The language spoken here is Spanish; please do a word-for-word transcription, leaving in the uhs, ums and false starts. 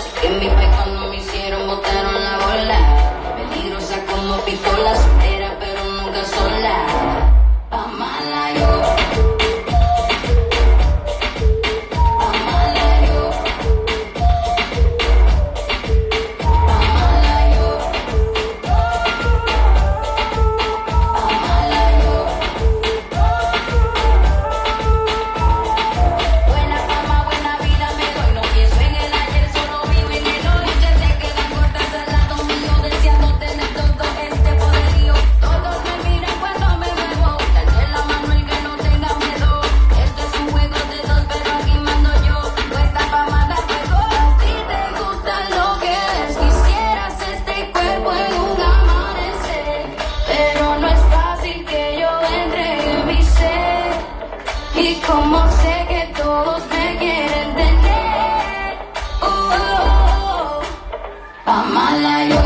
Que en mi pecho no me hicieron, botaron la bola. Peligrosa como pistola, soltera pero nunca sola. Pa' mala yo. Pa' mala yo. Pa' mala yo. Pa' mala yo. Buena fama, buena vida me doy. No pienso en el ayer, solo vivo en el hoy. Muchas se quedan cortas al lado mío, deseando tener todo este poderío. Todos me miran cuando me muevo. Darle la mano el que no tenga miedo. Esto es un juego de dos, pero aquí mando yo. Puesta pa' mandar fuego. A ti te gusta lo que es. Quisieras este cuerpo en un amanecer, pero no es fácil que yo entre en mi ser. Y como sé que todos me quieren tener, oh, oh, oh, pa' mala yo.